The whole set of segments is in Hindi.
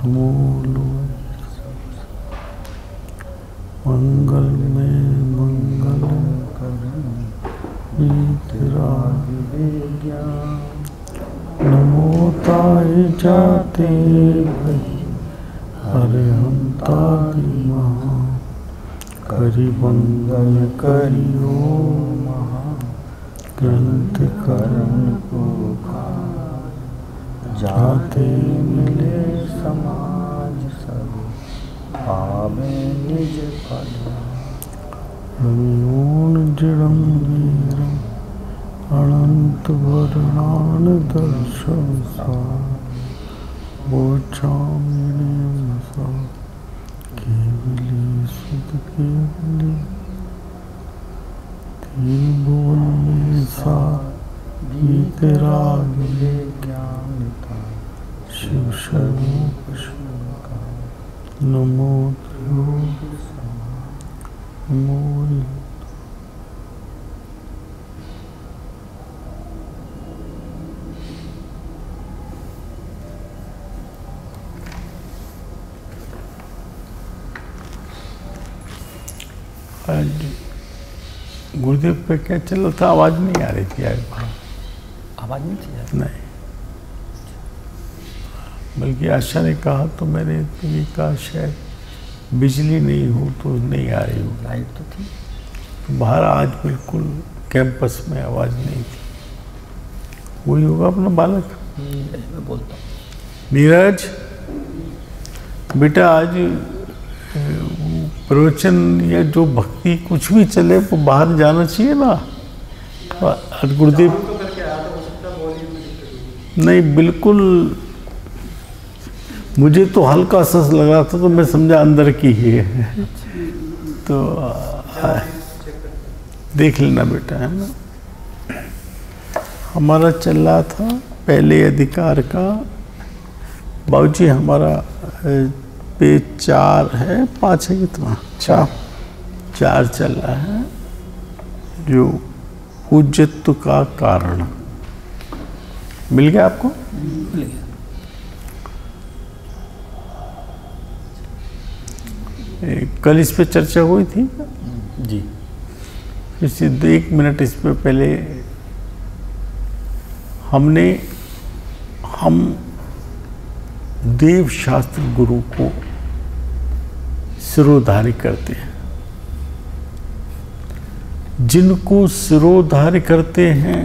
मूल मंगल में मंगल वीतराग विज्ञान नमो ताय जाते भई हरे हम तारी महा करि मंगल करियो महा ग्रंथ करण को जाते मिले समाज सब पावे निज फल रम्योन जड़म वीरम अनंत वर्णान दर्शन सार बोचामिनीम सा केवली सुध केवली भुवन में सा वीतराग ज्ञानता शिव स्वरूप का नमो नमो। गुरुदेव पे क्या चल रहा था? आवाज नहीं आ रही थी यार। आवाज नहीं थी यार? नहीं, बल्कि आशा ने कहा तो मैंने भी कहा शायद बिजली नहीं हो तो नहीं आ रही हो। लाइट तो थी तो बाहर आज बिल्कुल कैंपस में आवाज नहीं थी। वही होगा अपना बालक। मैं बोलता हूँ नीरज बेटा, आज प्रवचन या जो भक्ति कुछ भी चले वो बाहर जाना चाहिए ना। गुरुदेव नहीं, बिल्कुल मुझे तो हल्का सस लग रहा था तो मैं समझा अंदर की ही है। तो देख लेना बेटा, है ना। हमारा चल रहा था पहले अधिकार का। बाबूजी हमारा पेज 4 है, 5 है, कितना? 4 चल रहा है, जो पूज्यत्व का कारण। मिल गया आपको? मिल गया। कल इस पे चर्चा हुई थी जी। इसी 1 मिनट इस पे पहले हम देव शास्त्र गुरु को सिरोधार्य करते हैं। जिनको सिरोधार्य करते हैं,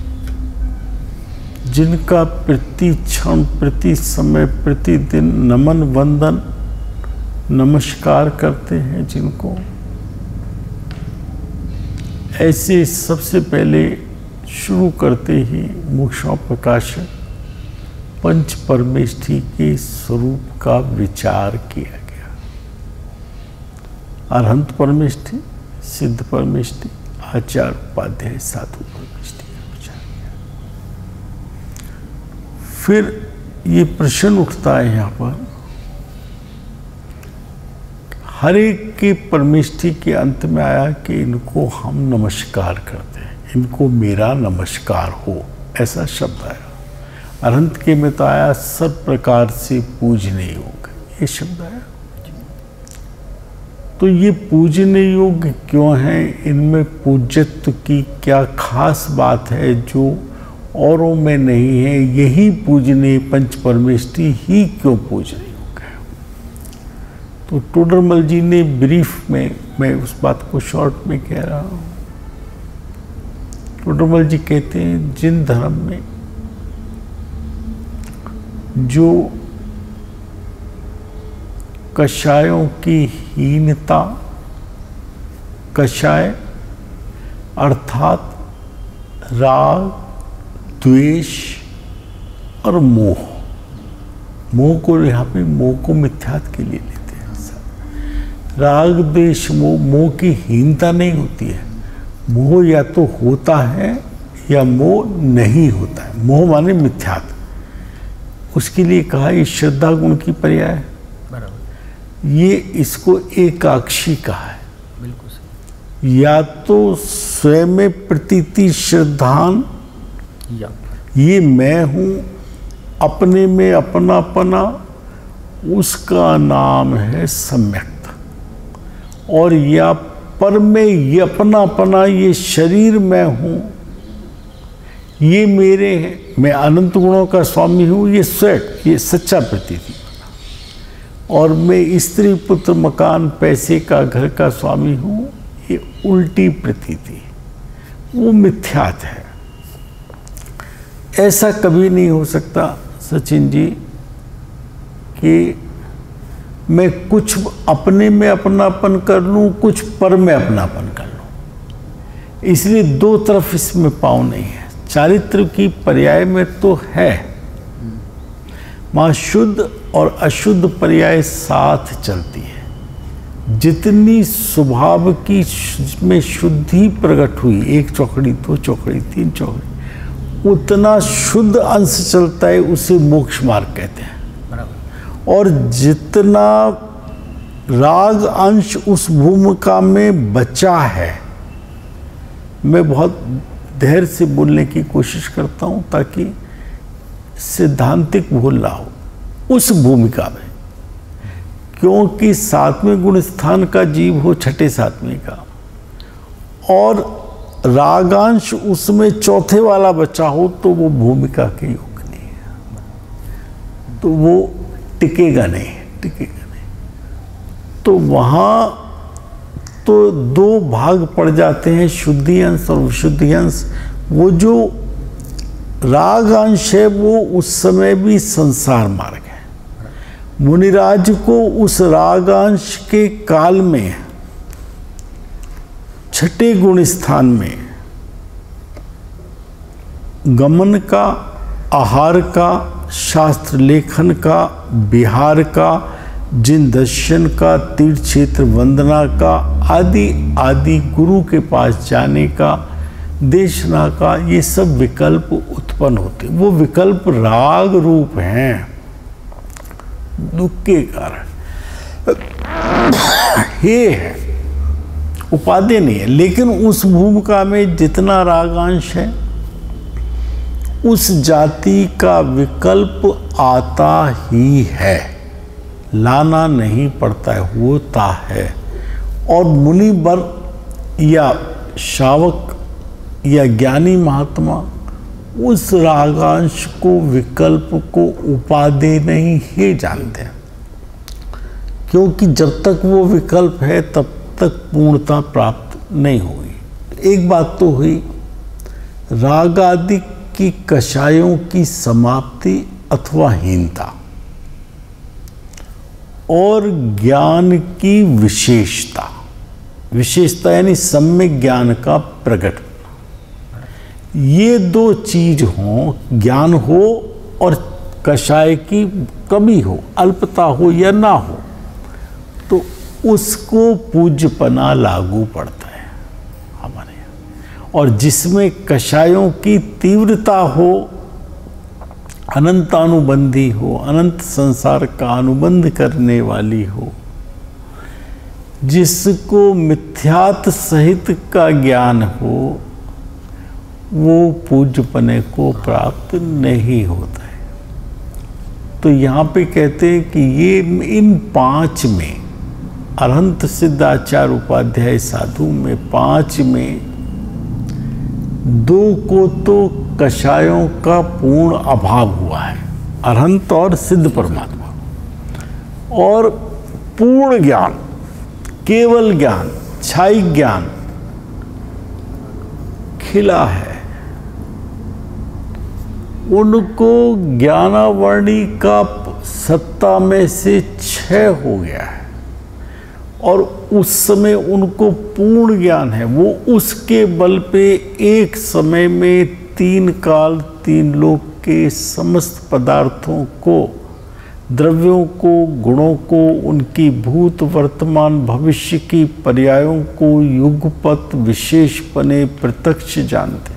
जिनका प्रति क्षण, प्रति समय, प्रतिदिन नमन वंदन नमस्कार करते हैं, जिनको ऐसे सबसे पहले शुरू करते ही मोक्षोपकाशक पंच परमेष्ठी के स्वरूप का विचार किया गया। अरहंत परमेष्ठी, सिद्ध परमेष्ठी, आचार्य उपाध्याय साधु परमेष्ठी का विचार किया। फिर ये प्रश्न उठता है यहाँ पर, हर एक के परमेष्ठी के अंत में आया कि इनको हम नमस्कार करते हैं, इनको मेरा नमस्कार हो, ऐसा शब्द आया। अरहंत के में तो आया सब प्रकार से पूजने योग्य, ये शब्द आया। तो ये पूजने योग्य क्यों है? इनमें पूज्यत्व की क्या खास बात है जो औरों में नहीं है? यही पूजने पंच परमेष्ठी ही क्यों पूजने योग्य है? तो टोडरमल जी ने ब्रीफ में, मैं उस बात को शॉर्ट में कह रहा हूँ। टोडरमल जी कहते हैं जिन धर्म में जो कषायों की हीनता, कषाय अर्थात राग, द्वेष और मोह, मोह को यहाँ पे मोह को मिथ्यात्व के लिए लेते हैं। राग द्वेष मोह, मोह की हीनता नहीं होती है। मोह या तो होता है या मोह नहीं होता है। मोह माने मिथ्यात्व। उसके लिए कहा ये श्रद्धा गुण की पर्याय है। बराबर। ये इसको एकाक्षी कहा है। बिल्कुल सही। या तो स्वयं में प्रतीति श्रद्धान, या ये मैं हूँ, अपने में अपनापना उसका नाम है सम्यक्त। और या पर में ये अपना ये शरीर मैं हूँ, ये मेरे हैं, मैं अनंत गुणों का स्वामी हूँ, ये स्वयं, ये सच्चा प्रतीति। और मैं स्त्री पुत्र मकान पैसे का घर का स्वामी हूँ, ये उल्टी प्रतीति, वो मिथ्यात है। ऐसा कभी नहीं हो सकता सचिन जी कि मैं कुछ अपने में अपनापन कर लूँ, कुछ पर में अपनापन कर लूँ। इसलिए दो तरफ इसमें पाँव नहीं है। चारित्र की पर्याय में तो है, वहाँ शुद्ध और अशुद्ध पर्याय साथ चलती है। जितनी स्वभाव की में शुद्धि प्रकट हुई, 1 चौकड़ी 2 चौकड़ी 3 चौकड़ी, उतना शुद्ध अंश चलता है, उसे मोक्ष मार्ग कहते हैं। और जितना राग अंश उस भूमिका में बचा है, मैं बहुत धैर्य से बोलने की कोशिश करता हूँ ताकि सैद्धांतिक भूल ना हो उस भूमिका में, क्योंकि 7वें गुण स्थान का जीव हो 6ठे 7वें का, और रागांश उसमें 4थे वाला बचा हो, तो वो भूमिका के योग नहीं है, तो वो टिकेगा नहीं। तो वहाँ तो 2 भाग पड़ जाते हैं, शुद्धि अंश और विशुद्धि अंश। वो जो राग अंश है वो उस समय भी संसार मार्ग है। मुनिराज को उस रागांश के काल में 6ठे गुण स्थान में गमन का, आहार का, शास्त्र लेखन का, विहार का, जिन दर्शन का, तीर्थ क्षेत्र वंदना का, आदि आदि, गुरु के पास जाने का, देशना का, ये सब विकल्प उत्पन्न होते। वो विकल्प राग रूप हैं, दुख के कारण हे है, उपादेय नहीं है। लेकिन उस भूमिका में जितना रागांश है, उस जाति का विकल्प आता ही है, लाना नहीं पड़ता है, होता है। और मुनि वर या शावक या ज्ञानी महात्मा उस रागांश को, विकल्प को उपादेय नहीं ही जानते हैं, क्योंकि जब तक वो विकल्प है तब तक पूर्णता प्राप्त नहीं हुई। एक बात तो हुई, राग आदि की कषायों की समाप्ति अथवा हीनता, और ज्ञान की विशेषता, विशेषता यानी सम्यक ज्ञान का प्रकट, ये 2 चीज हो, ज्ञान हो और कषाय की कमी हो, अल्पता हो या ना हो, तो उसको पूज्यपना लागू पड़ता है हमारे यहाँ। और जिसमें कषायों की तीव्रता हो, अनंतानुबंधी हो, अनंत संसार का अनुबंध करने वाली हो, जिसको मिथ्यात सहित का ज्ञान हो, वो पूज्यपने को प्राप्त नहीं होता है। तो यहाँ पे कहते हैं कि ये इन 5 में, अरहंत सिद्धाचार्य उपाध्याय साधु में 5 में 2 को तो कषायों का पूर्ण अभाव हुआ है, अरहंत और सिद्ध परमात्मा, और पूर्ण ज्ञान, केवल ज्ञान, छाई ज्ञान खिला है। उनको ज्ञानावर्णी का सत्ता में से 6 हो गया है, और उस समय उनको पूर्ण ज्ञान है। वो उसके बल पे एक समय में 3 काल 3 लोक के समस्त पदार्थों को, द्रव्यों को, गुणों को, उनकी भूत वर्तमान भविष्य की पर्यायों को युगपत विशेषपने प्रत्यक्ष जानते,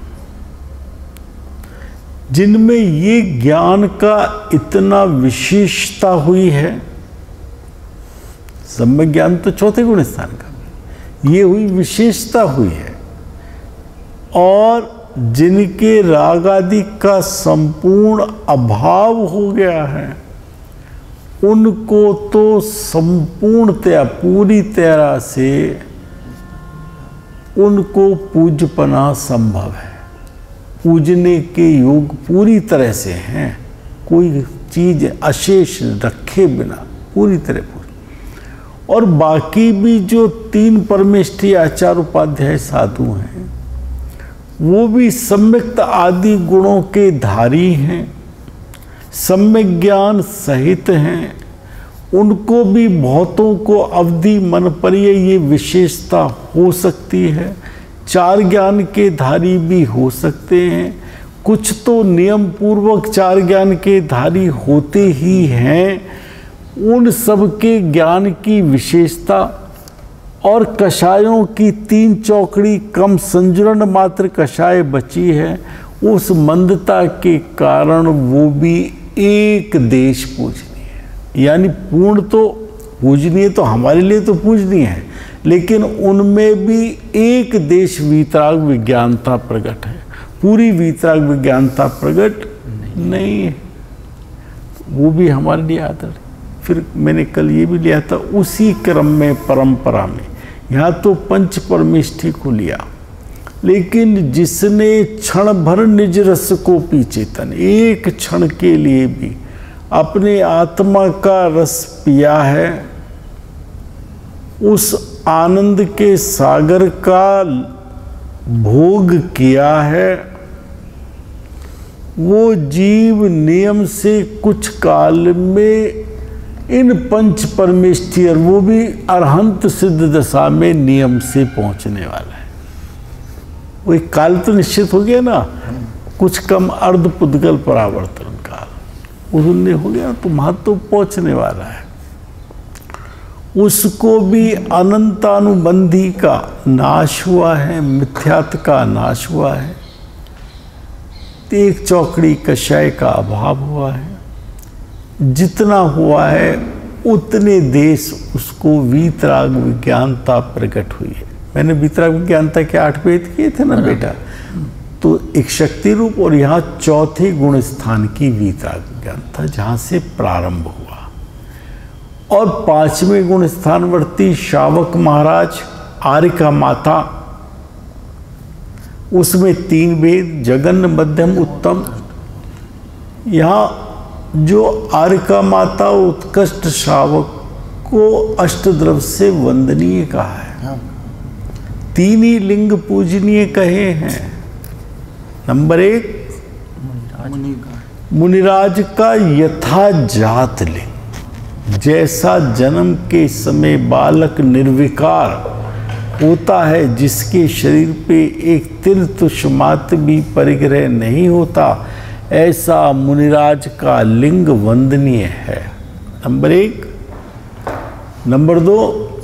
जिनमें ये ज्ञान का इतना विशेषता हुई है। सम्यक ज्ञान तो 4थे गुण स्थान का, ये हुई विशेषता हुई है। और जिनके राग आदि का संपूर्ण अभाव हो गया है, उनको तो संपूर्णतया पूरी तरह से उनको पूजपना संभव है, पूजने के योग पूरी तरह से हैं, कोई चीज अशेष रखे बिना पूरी तरह पूरी। और बाकी भी जो 3 परमेष्ठी आचार्य उपाध्याय साधु हैं वो भी सम्यक्त आदि गुणों के धारी हैं, सम्यक ज्ञान सहित हैं, उनको भी बहुतों को अवधि मन परिय ये विशेषता हो सकती है, 4 ज्ञान के धारी भी हो सकते हैं, कुछ तो नियम पूर्वक 4 ज्ञान के धारी होते ही हैं। उन सब के ज्ञान की विशेषता और कषायों की 3 चौकड़ी कम संजुरण मात्र कषाय बची है, उस मंदता के कारण वो भी एक देश पूजनीय है। यानी पूर्ण तो पूजनीय तो हमारे लिए तो पूजनीय है, लेकिन उनमें भी एक देश वीतराग विज्ञानता प्रकट है, पूरी वीतराग विज्ञानता प्रकट नहीं है। वो भी हमारे लिए आदर है। फिर मैंने कल ये भी लिया था उसी क्रम में परंपरा में, यहाँ तो पंच परमेष्ठी को लिया, लेकिन जिसने क्षण भर निज रस को पी चेतन, एक क्षण के लिए भी अपने आत्मा का रस पिया है, उस आनंद के सागर का भोग किया है, वो जीव नियम से कुछ काल में इन पंच परमेष्ठी और वो भी अरहंत सिद्ध दशा में नियम से पहुंचने वाला है। वो एक काल तो निश्चित हो गया ना, कुछ कम अर्ध पुद्गल परावर्तन काल उन्हें हो गया, तो महत्व पहुंचने वाला है। उसको भी अनंतानुबंधी का नाश हुआ है, मिथ्यात्व का नाश हुआ है, एक चौकड़ी कषाय का अभाव हुआ है। जितना हुआ है उतने देश उसको वीतराग विज्ञानता प्रकट हुई है। मैंने वीतराग विज्ञानता के 8 भेद किए थे ना बेटा, तो एक शक्ति रूप और यहाँ चौथे गुण स्थान की वीतराग विज्ञानता जहाँ से प्रारंभ हुआ, और 5वें गुण स्थानवर्ती शावक महाराज आर्यका माता, उसमें 3 भेद जगन मध्यम उत्तम। यहाँ जो आर्यका माता उत्कृष्ट शावक को अष्टद्रव्य से वंदनीय कहा है, 3 ही लिंग पूजनीय कहे हैं। नंबर 1 मुनिराज का यथा जात लिंग, जैसा जन्म के समय बालक निर्विकार होता है, जिसके शरीर पे एक तिल तुष मात्र भी परिग्रह नहीं होता, ऐसा मुनिराज का लिंग वंदनीय है। नंबर 1। नंबर 2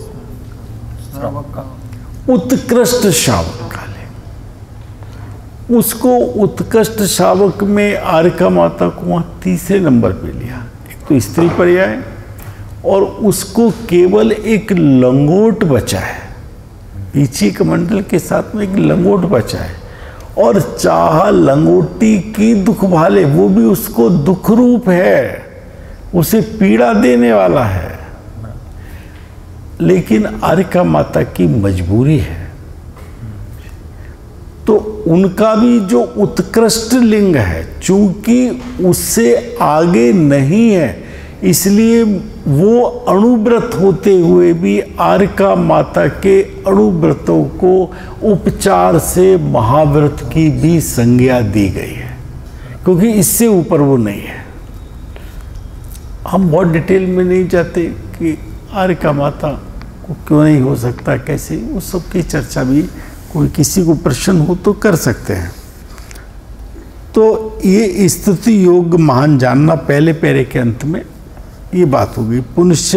उत्कृष्ट शावक का लिंग, उसको उत्कृष्ट शावक में आर्यका माता को वहाँ 3रे नंबर पे लिया। एक तो स्त्री पर्याय, और उसको केवल एक लंगोट बचा है, पीछे कमंडल के साथ में एक लंगोट बचा है, और चाह लंगोटी की दुख भाले, वो भी उसको दुख रूप है, उसे पीड़ा देने वाला है। लेकिन आर्यका माता की मजबूरी है, तो उनका भी जो उत्कृष्ट लिंग है, चूंकि उससे आगे नहीं है, इसलिए वो अणुव्रत होते हुए भी आर्यका माता के अणुव्रतों को उपचार से महाव्रत की भी संज्ञा दी गई है, क्योंकि इससे ऊपर वो नहीं है। हम बहुत डिटेल में नहीं जाते कि आर्यका माता को क्यों नहीं हो सकता, कैसे, उस सब की चर्चा भी कोई किसी को प्रश्न हो तो कर सकते हैं। तो ये स्तुति योग महान जानना, पहले पैरे के अंत में ये बात होगी। पुनश्च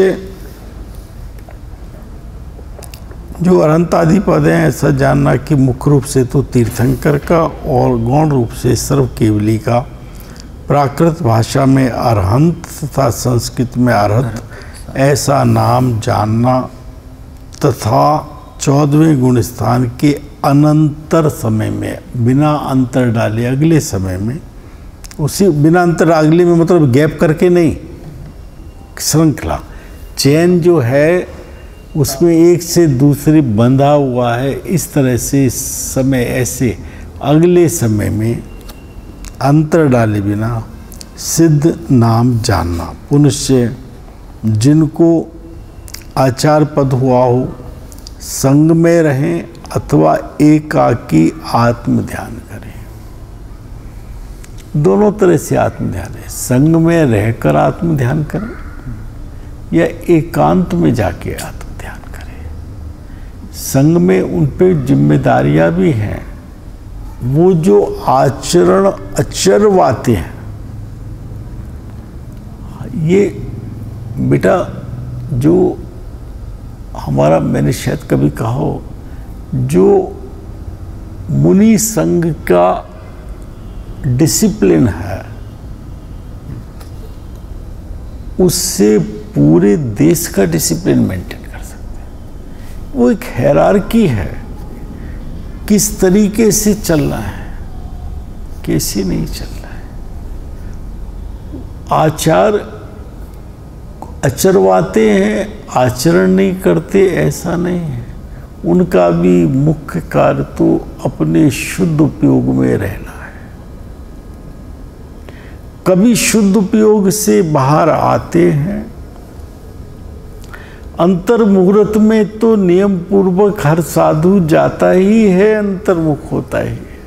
जो अनंत आदि पद हैं, ऐसा जानना कि मुख्य रूप से तो तीर्थंकर का और गौण रूप से सर्व केवली का, प्राकृत भाषा में अरहंत तथा संस्कृत में अरहत, ऐसा नाम जानना, तथा 14वें गुण स्थान के अनंतर समय में बिना अंतर डाले अगले समय में, उसी बिना अंतर अगले में मतलब गैप करके नहीं, श्रृंखला, चैन जो है उसमें एक से दूसरे बंधा हुआ है। इस तरह से समय ऐसे अगले समय में अंतर डाले बिना सिद्ध नाम जानना। पुनश्च जिनको आचार पद हुआ हो, संग में रहें अथवा एकाकी आत्म ध्यान करें। दोनों तरह से आत्म ध्यान है, संग में रहकर आत्म ध्यान करें या एकांत में जाके आत्म ध्यान करें। संग में उन पे जिम्मेदारियां भी हैं, वो जो आचरण अचरवाते हैं। ये बेटा जो हमारा, मैंने शायद कभी कहा हो, जो मुनि संघ का डिसिप्लिन है उससे पूरे देश का डिसिप्लिन मेंटेन कर सकते हैं। वो एक हायरार्की है, किस तरीके से चलना है, कैसे नहीं चलना है। आचार अचरवाते हैं, आचरण नहीं करते, ऐसा नहीं है। उनका भी मुख्य कार्य तो अपने शुद्ध उपयोग में रहना है। कभी शुद्ध उपयोग से बाहर आते हैं, अंतर मुहूर्त में तो नियम पूर्वक हर साधु जाता ही है, अंतर्मुख होता ही है,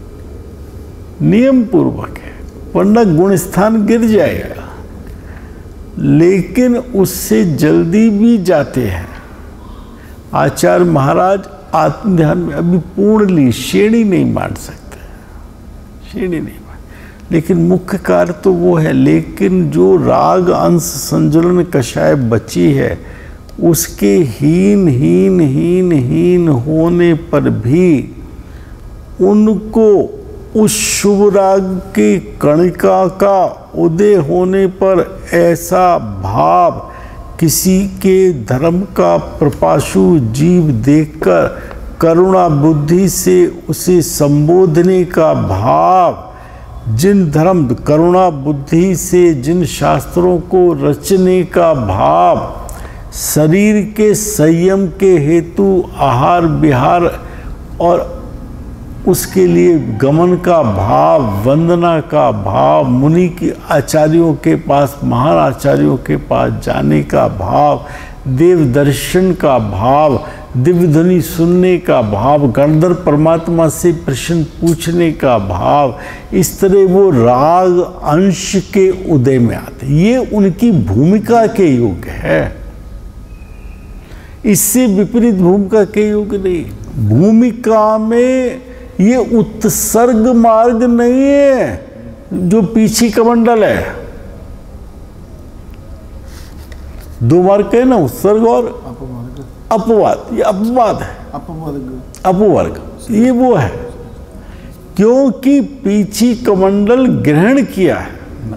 नियम पूर्वक है, वरना गुण स्थान गिर जाएगा। लेकिन उससे जल्दी भी जाते हैं। आचार्य महाराज आत्म ध्यान में अभी पूर्णली श्रेणी नहीं मान सकते, श्रेणी नहीं मान, लेकिन मुख्य कार्य तो वो है। लेकिन जो राग अंश संजलन कषाय बची है, उसके हीन हीन हीन हीन होने पर भी उनको उस शुभ राग की कणिका का उदय होने पर ऐसा भाव, किसी के धर्म का प्रपाशु जीव देखकर करुणा बुद्धि से उसे संबोधने का भाव, जिन धर्म करुणा बुद्धि से जिन शास्त्रों को रचने का भाव, शरीर के संयम के हेतु आहार विहार और उसके लिए गमन का भाव, वंदना का भाव, मुनि के आचार्यों के पास, महान आचार्यों के पास जाने का भाव, देव दर्शन का भाव, दिव्य ध्वनि सुनने का भाव, गणधर परमात्मा से प्रश्न पूछने का भाव, इस तरह वो राग अंश के उदय में आते। ये उनकी भूमिका के योग है, इससे विपरीत भूमिका के योग नहीं। भूमिका में ये उत्सर्ग मार्ग नहीं है जो पीछे कमंडल है। दो मार्ग है ना, उत्सर्ग और अपवाद। ये अपवाद है, अपवर्ग ये वो है, क्योंकि पीछे कमंडल ग्रहण किया है,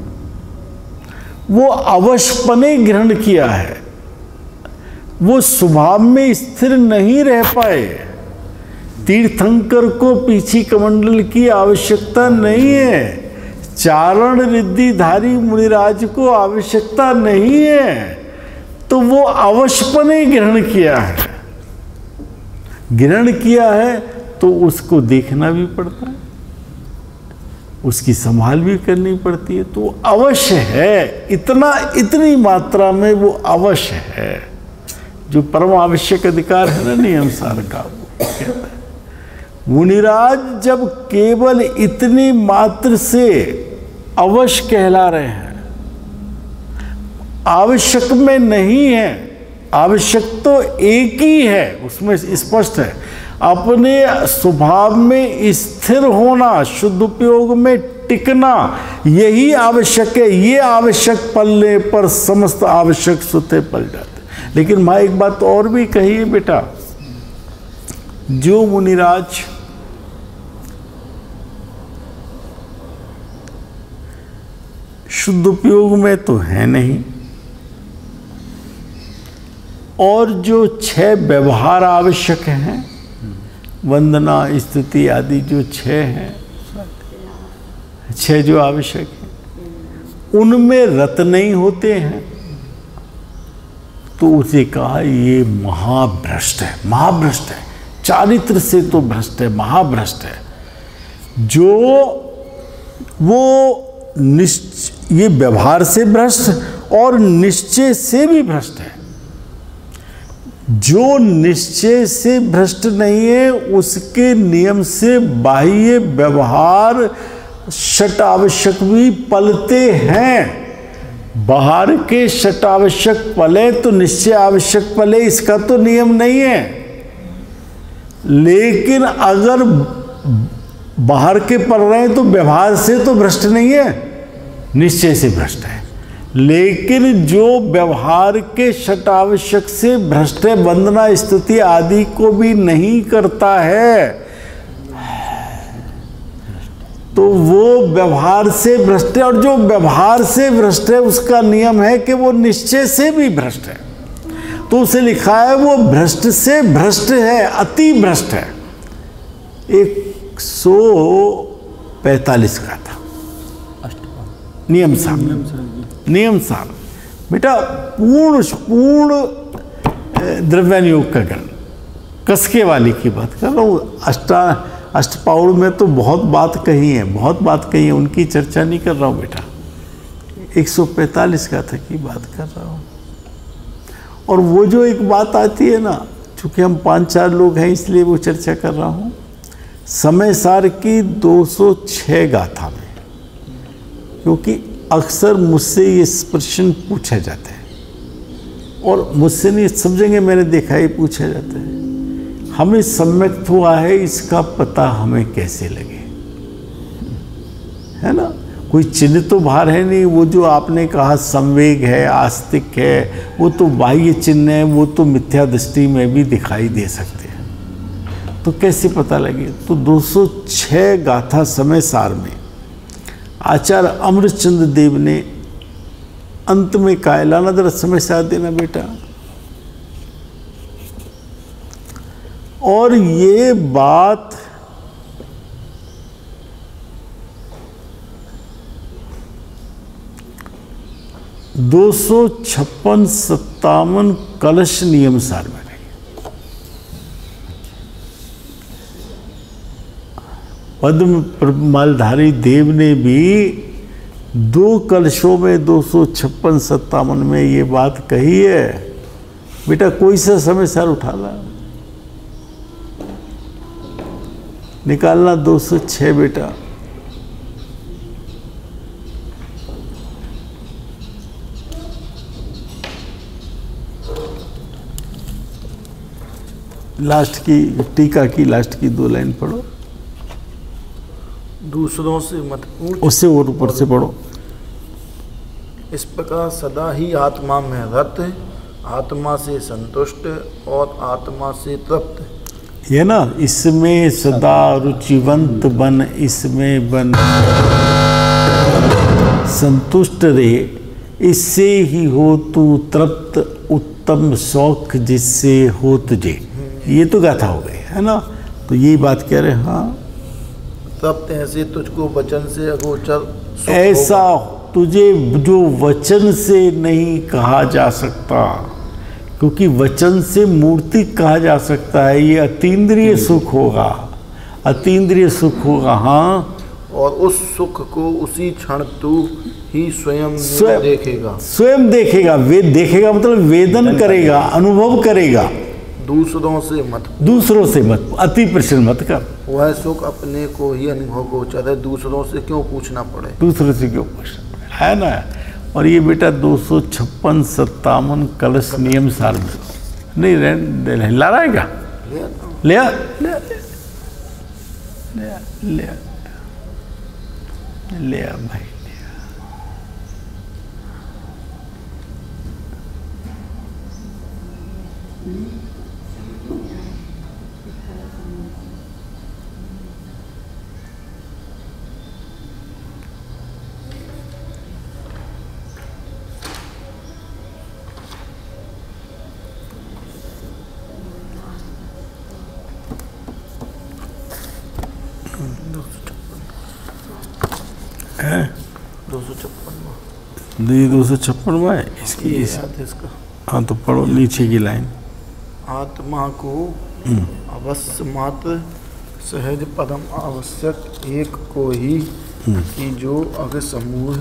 वो अवश्यपने ग्रहण किया है, वो स्वभाव में स्थिर नहीं रह पाए। तीर्थंकर को पीछी कमंडल की आवश्यकता नहीं है, चारण रिद्धिधारी मुनिराज को आवश्यकता नहीं है, तो वो अवश्यपने ग्रहण किया है। ग्रहण किया है तो उसको देखना भी पड़ता है, उसकी संभाल भी करनी पड़ती है, तो अवश्य है, इतनी मात्रा में वो अवश्य है। जो परम आवश्यक अधिकार है ना नियम सार का, वो कहता है मुनिराज जब केवल इतनी मात्र से अवश्य कहला रहे हैं, आवश्यक में नहीं है। आवश्यक तो एक ही है, उसमें स्पष्ट है, अपने स्वभाव में स्थिर होना, शुद्ध उपयोग में टिकना, यही आवश्यक है। ये आवश्यक पलने पर समस्त आवश्यक सुते पल जाते। लेकिन माँ एक बात और भी कही है बेटा, जो मुनिराज शुद्ध उपयोग में तो है नहीं, और जो 6 व्यवहार आवश्यक हैं, वंदना स्तुति आदि जो 6 हैं, 6 जो आवश्यक हैं, उनमें रत नहीं होते हैं, तो उसे कहा ये महाभ्रष्ट है, महाभ्रष्ट है, चारित्र से तो भ्रष्ट है, महाभ्रष्ट है। जो वो ये व्यवहार से भ्रष्ट और निश्चय से भी भ्रष्ट है। जो निश्चय से भ्रष्ट नहीं है उसके नियम से बाह्य व्यवहार षट आवश्यक भी पलते हैं। बाहर के षट आवश्यक पले तो निश्चय आवश्यक पले, इसका तो नियम नहीं है। लेकिन अगर बाहर के पल रहे हैं तो व्यवहार से तो भ्रष्ट नहीं है, निश्चय से भ्रष्ट है। लेकिन जो व्यवहार के षट आवश्यक से भ्रष्ट है, वंदना स्तुति आदि को भी नहीं करता है, तो वो व्यवहार से भ्रष्ट है। और जो व्यवहार से भ्रष्ट है उसका नियम है कि वो निश्चय से भी भ्रष्ट है। तो उसे लिखा है वो भ्रष्ट से भ्रष्ट है, अति भ्रष्ट है। 145 का था नियम सार। नियम सार बेटा पूर्ण द्रव्यानुयोग का गण कसके वाली की बात कर रहा हूँ। अष्टपाउड़ में तो बहुत बात कही है, बहुत बात कही है, उनकी चर्चा नहीं कर रहा हूँ बेटा। 145 का था की बात कर रहा हूँ। और वो जो एक बात आती है ना, चूँकि हम 5-4 लोग हैं इसलिए वो चर्चा कर रहा हूँ। समय सार की 206 गाथा में, क्योंकि अक्सर मुझसे ये प्रश्न पूछा जाता है और मुझसे नहीं समझेंगे, मैंने देखा ये पूछा जाता है। हमें सम्यक्त हुआ है इसका पता हमें कैसे लगे, है ना। कोई चिन्ह तो बाहर है नहीं। वो जो आपने कहा संवेग है, आस्तिक है, वो तो बाह्य चिन्ह है, वो तो मिथ्या दृष्टि में भी दिखाई दे सकते हैं। तो कैसे पता लगे? तो 206 गाथा समय सार में आचार्य अमृतचंद्र देव ने अंत में कहा, लाना जरा समय सार देना बेटा। और ये बात दो 256-57 कलश नियम सार में रही। पद्म मालधारी देव ने भी 2 कलशों में 256-57 में ये बात कही है। बेटा कोई सा समय सार उठा ला, निकालना 206 बेटा। लास्ट की टीका की लास्ट की 2 लाइन पढ़ो। दूसरों से मत पूछ, उससे और ऊपर से पढ़ो। इस प्रकार सदा ही आत्मा में रत, आत्मा से संतुष्ट और आत्मा से तृप्त। ये ना, इसमें सदा रुचिवंत बन, इसमें बन संतुष्ट रहे, इससे ही हो तू तृप्त, उत्तम शौक जिससे हो तुझे। ये तो गाथा हो गई है ना। तो यही बात कह रहे हैं। हाँ, तृप्त ऐसे तुझको वचन से अगोचर ऐसा तुझे जो वचन से नहीं कहा जा सकता, क्योंकि वचन से मूर्ति कहा जा सकता है। ये अतीन्द्रिय सुख होगा, अतीन्द्रिय सुख होगा। हाँ, और उस सुख को उसी क्षण तू ही स्वयं देखेगा। स्वयं देखेगा, वेद देखेगा मतलब वेदन करेगा, अनुभव करेगा। दूसरों से मत, दूसरों से मत, अति प्रश्न मत कर। वह सुख अपने को ही अनुभव गोचर है, दूसरों से क्यों पूछना पड़े। दूसरों से क्यों पूछना पड़े, है ना। और ये बेटा 256-57 कलश नियम सार में नहीं ला रहा है क्या? ले आ, ले आ, ले आ, ले आ, ले आ भाई। है 256 256 है इसकी। इसका हाँ तो पढ़ो नीचे की लाइन। आत्मा को अवश्य मात्र सहज परम आवश्यक एक को ही कि जो अग समूह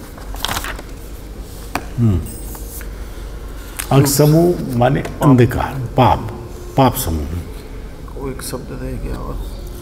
अग समूह माने अंधकार, पाप, पाप समूह। को एक शब्द रह गया और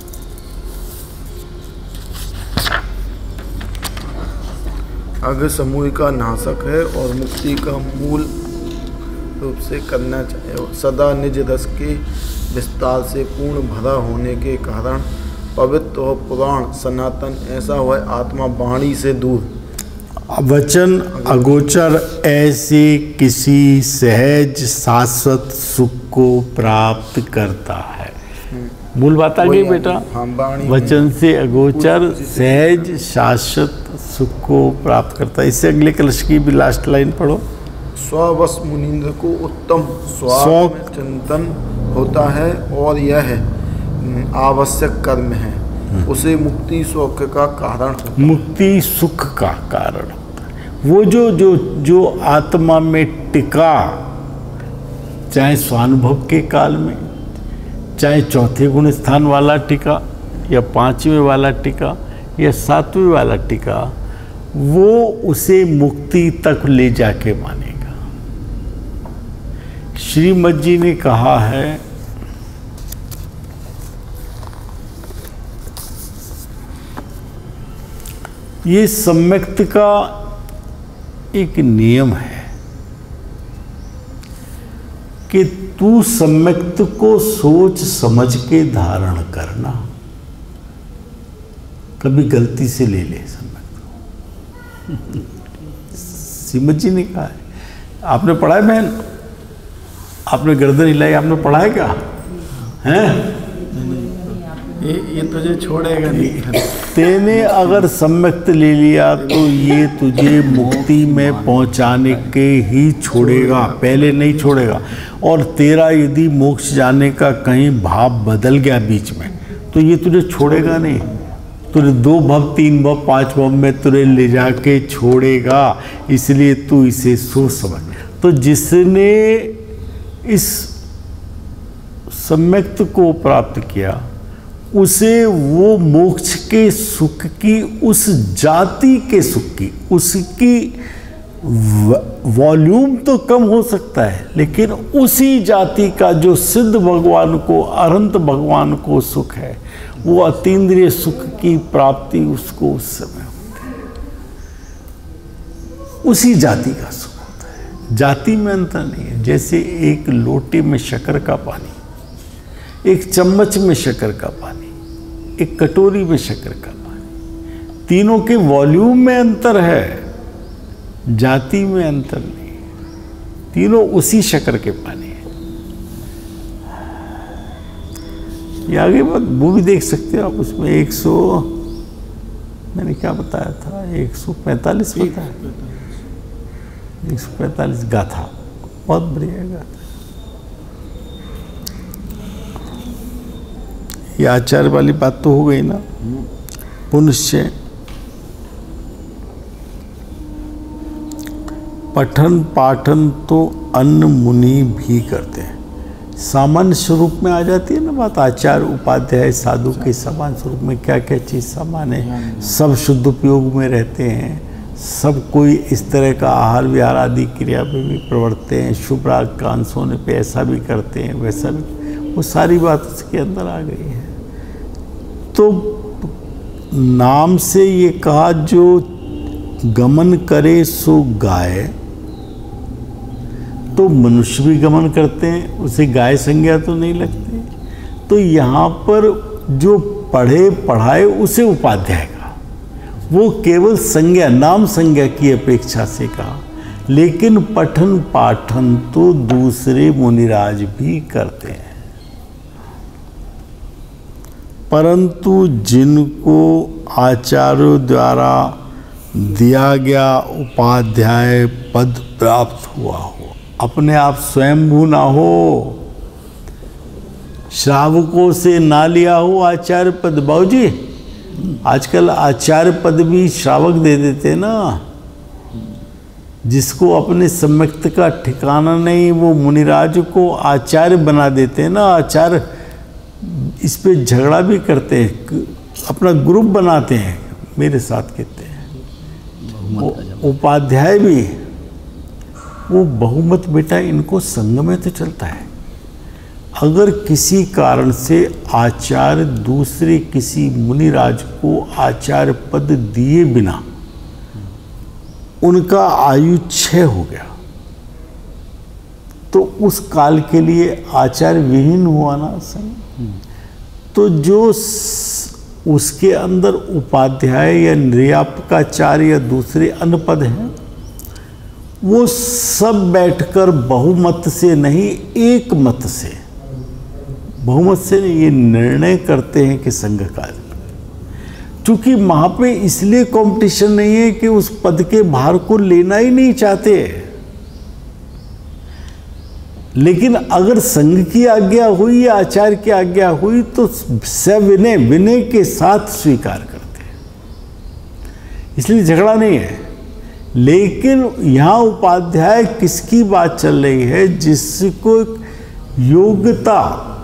अग समूह का नाशक है और मुक्ति का मूल रूप से करना चाहिए। सदा निज रस के विस्तार से पूर्ण भरा होने के कारण पवित्र और पुराण सनातन ऐसा वह आत्मा वाणी से दूर वचन अगोचर ऐसे किसी सहज शाश्वत सुख को प्राप्त करता है। मूल बात आ गई बेटा। वचन से अगोचर सहज शाश्वत सुख को प्राप्त करता है। इससे अगले कलश की भी लास्ट लाइन पढ़ो। स्ववश मुनीन्द्र को उत्तम स्वार्थ में चिंतन होता है और यह आवश्यक कर्म है, उसे मुक्ति सुख का कारण होता है। मुक्ति सुख का कारण होता है। वो जो जो जो आत्मा में टिका, चाहे स्वानुभव के काल में, चाहे चौथे गुण स्थान वाला टिका या पांचवें वाला टिका या सातवें वाला टिका, वो उसे मुक्ति तक ले जाके मानेगा। श्रीमद जी ने कहा है ये सम्यक्त का एक नियम है कि तू सम्यक्त को सोच समझ के धारण करना, कभी गलती से ले ले सम्यक्त को। श्रीमद जी ने कहा है। आपने पढ़ा है बहन? आपने गर्दन हिलाई, आपने पढ़ा है क्या? हैं? ये तुझे छोड़ेगा नहीं। तेने अगर सम्यक्त ले लिया तो ये तुझे मुक्ति में पहुंचाने के ही छोड़ेगा, पहले नहीं छोड़ेगा। और तेरा यदि मोक्ष जाने का कहीं भाव बदल गया बीच में तो ये तुझे छोड़ेगा नहीं, तुझे 2 भव 3 भव 5 भव में तुझे ले जाके छोड़ेगा। इसलिए तू इसे सोच समझ। तो जिसने इस सम्यक्त को प्राप्त किया उसे वो मोक्ष के सुख की, उस जाति के सुख की, उसकी वॉल्यूम तो कम हो सकता है लेकिन उसी जाति का जो सिद्ध भगवान को, अनंत भगवान को सुख है, वो अतीन्द्रिय सुख की प्राप्ति उसको उस समय होती है। उसी जाति का सुख होता है, जाति में अंतर नहीं है। जैसे एक लोटे में शक्कर का पानी, एक चम्मच में शक्कर का पानी, एक कटोरी में शक्कर का पानी, तीनों के वॉल्यूम में अंतर है, जाति में अंतर नहीं है। तीनों उसी शक्कर के पानी है। ये आगे वो भी देख सकते हो आप। उसमें 100 मैंने क्या बताया था, 145 बताया, 145 गाथा, बहुत बढ़िया गाथा। ये आचार्य वाली बात तो हो गई ना। पुनश्च पठन पाठन तो अन्य मुनि भी करते हैं। सामान्य स्वरूप में आ जाती है ना बात। आचार्य उपाध्याय साधु के समान स्वरूप में क्या क्या चीज़ समान है, सब शुद्ध उपयोग में रहते हैं, सब कोई इस तरह का आहार विहार आदि क्रिया में भी प्रवर्तते हैं, शुभ राग का अंश होने पर ऐसा भी करते हैं वैसा भी, वो सारी बात उसके अंदर आ गई है। तो नाम से ये कहा जो गमन करे सो गाय, तो मनुष्य भी गमन करते हैं, उसे गाय संज्ञा तो नहीं लगती। तो यहाँ पर जो पढ़े पढ़ाए उसे उपाध्याय का, वो केवल संज्ञा, नाम संज्ञा की अपेक्षा से कहा। लेकिन पठन पाठन तो दूसरे मुनिराज भी करते हैं, परंतु जिनको आचार्यों द्वारा दिया गया उपाध्याय पद प्राप्त हुआ हो, अपने आप स्वयंभू ना हो, श्रावकों से ना लिया हो आचार्य पद। बाबूजी आजकल आचार्य पद भी श्रावक दे देते ना, जिसको अपने सम्यक्त का ठिकाना नहीं, वो मुनिराज को आचार्य बना देते हैं ना। आचार्य इस पे झगड़ा भी करते हैं, अपना ग्रुप बनाते हैं, मेरे साथ कहते हैं। उपाध्याय भी वो बहुमत बेटा इनको संघ में तो चलता है। अगर किसी कारण से आचार्य दूसरे किसी मुनिराज को आचार्य पद दिए बिना उनका आयु 6 हो गया, तो उस काल के लिए आचार्य विहीन हुआ ना संघ। तो जो उसके अंदर उपाध्याय या निर्यापकाचार्य या दूसरे अन्य पद हैं, वो सब बैठकर बहुमत से नहीं, एक मत से, बहुमत से ये निर्णय करते हैं कि संघ कार्य। क्योंकि वहाँ पे इसलिए कंपटीशन नहीं है कि उस पद के भार को लेना ही नहीं चाहते, लेकिन अगर संघ की आज्ञा हुई या आचार्य की आज्ञा हुई तो सविनय विनय के साथ स्वीकार करते हैं, इसलिए झगड़ा नहीं है। लेकिन यहाँ उपाध्याय किसकी बात चल रही है? जिसको योग्यता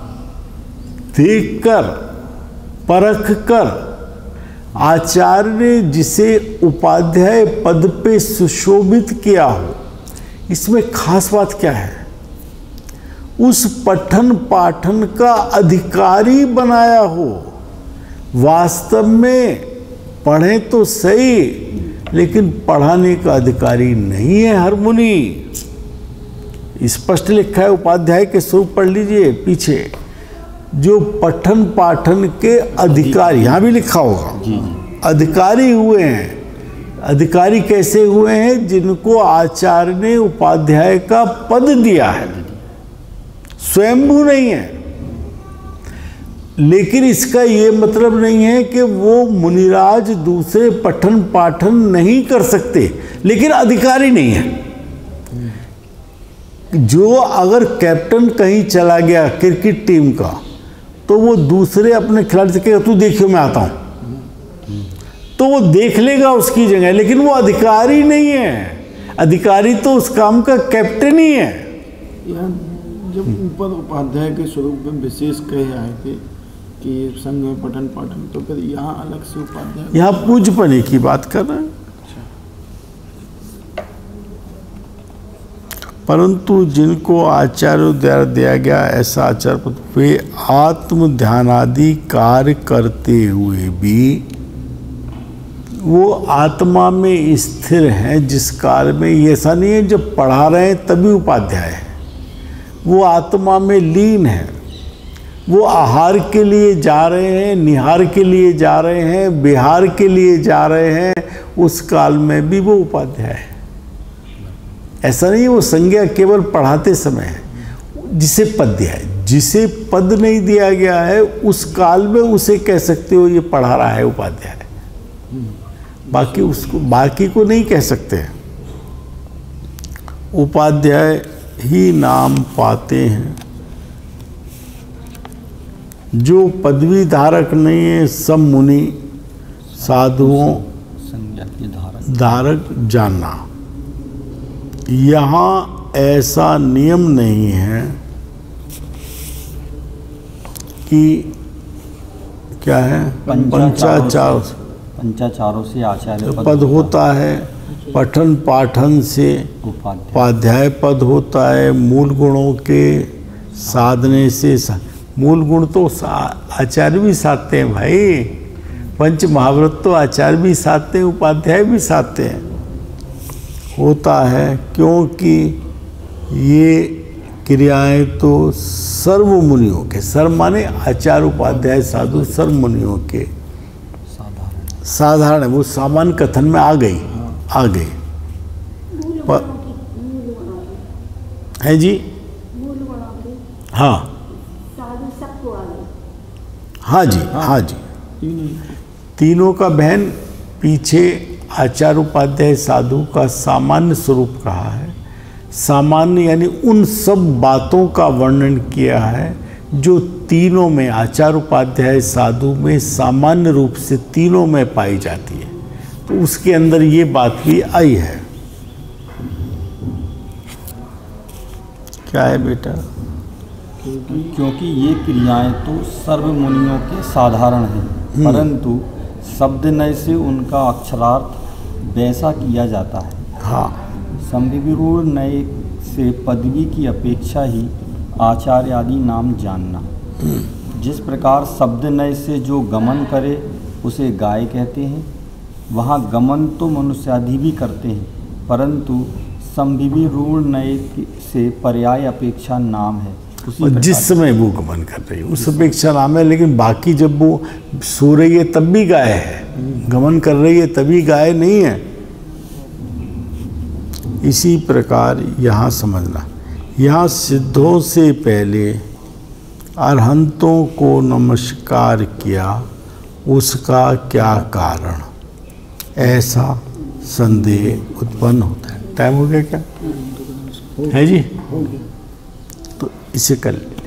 देखकर परख कर आचार्य ने जिसे उपाध्याय पद पे सुशोभित किया हो, इसमें खास बात क्या है? उस पठन पाठन का अधिकारी बनाया हो। वास्तव में पढ़े तो सही, लेकिन पढ़ाने का अधिकारी नहीं है हर मुनि। स्पष्ट लिखा है, उपाध्याय के स्वरूप पढ़ लीजिए पीछे, जो पठन पाठन के अधिकारी, यहाँ भी लिखा होगा, अधिकारी हुए हैं। अधिकारी कैसे हुए हैं? जिनको आचार्य ने उपाध्याय का पद दिया है, स्वयंभू नहीं है। लेकिन इसका ये मतलब नहीं है कि वो मुनिराज दूसरे पठन पाठन नहीं कर सकते, लेकिन अधिकारी नहीं है। जो अगर कैप्टन कहीं चला गया क्रिकेट टीम का, तो वो दूसरे अपने खिलाड़ी से कहेगा तू देखियो मैं आता हूं, तो वो देख लेगा उसकी जगह, लेकिन वो अधिकारी नहीं है। अधिकारी तो उस काम का कैप्टन ही है। जब ऊपर उपाध्याय के स्वरूप में विशेष कहे आए थे कि संघ में पठन पाठन, तो फिर यहाँ अलग से उपाध्याय, यहाँ पूज्यपने की बात कर रहे हैं। परंतु जिनको आचार्य द्वारा दिया गया ऐसा आचार्य पद, वे आत्म ध्यानादि कार्य करते हुए भी वो आत्मा में स्थिर हैं। जिस काल में ये ऐसा नहीं है जब पढ़ा रहे हैं तभी उपाध्याय है, वो आत्मा में लीन है। वो आहार के लिए जा रहे हैं, निहार के लिए जा रहे हैं, विहार के लिए जा रहे हैं, उस काल में भी वो उपाध्याय है। ऐसा नहीं है वो संज्ञा केवल पढ़ाते समय है। जिसे पद दिया है, जिसे पद नहीं दिया गया है, उस काल में उसे कह सकते हो ये पढ़ा रहा है उपाध्याय, बाकी उसको, बाकी को नहीं कह सकते। उपाध्याय ही नाम पाते हैं जो पदवी धारक नहीं है, सब मुनि साधुओं धारक जानना। यहाँ ऐसा नियम नहीं है कि क्या है, पंचाचारों से आचार्य पद होता है, पठन पाठन से उपाध्याय पद होता है, मूल गुणों के साधने से। मूल गुण तो आचार्य भी साधते हैं भाई, पंच महाव्रत तो आचार्य भी साधते हैं, उपाध्याय भी साधते हैं। होता है क्योंकि ये क्रियाएं तो सर्व मुनियों के, सर्व माने आचार्य उपाध्याय साधु सर्व मुनियों के साधारण है। वो सामान्य कथन में आ गई है जी। हाँ हाँ जी, हाँ जी, तीनों का बहन पीछे आचार्य उपाध्याय साधु का सामान्य स्वरूप कहा है। सामान्य यानी उन सब बातों का वर्णन किया है जो तीनों में, आचार्य उपाध्याय साधु में सामान्य रूप से तीनों में पाई जाती है। तो उसके अंदर ये बात भी आई है। क्या है बेटा? क्योंकि ये क्रियाएं तो सर्व मुनियों के साधारण हैं, परंतु शब्द नय से उनका अक्षरार्थ वैसा किया जाता है। हाँ, संविरूढ़ नय से पदवी की अपेक्षा ही आचार्य आदि नाम जानना। जिस प्रकार शब्द नय से जो गमन करे उसे गाय कहते हैं, वहाँ गमन तो मनुष्यादि भी करते हैं, परंतु संविरूढ़ नय से पर्याय अपेक्षा नाम है। जिस समय वो गमन कर रही है उस अपेक्षा नाम है, लेकिन बाकी जब वो सो रही है तब भी गाय है, गमन कर रही है तभी गाय नहीं है। इसी प्रकार यहाँ समझना, यहाँ सिद्धों से पहले अरहंतों को नमस्कार किया, उसका क्या कारण, ऐसा संदेह उत्पन्न होता है। टाइम हो गया क्या है जी? तो इसे कर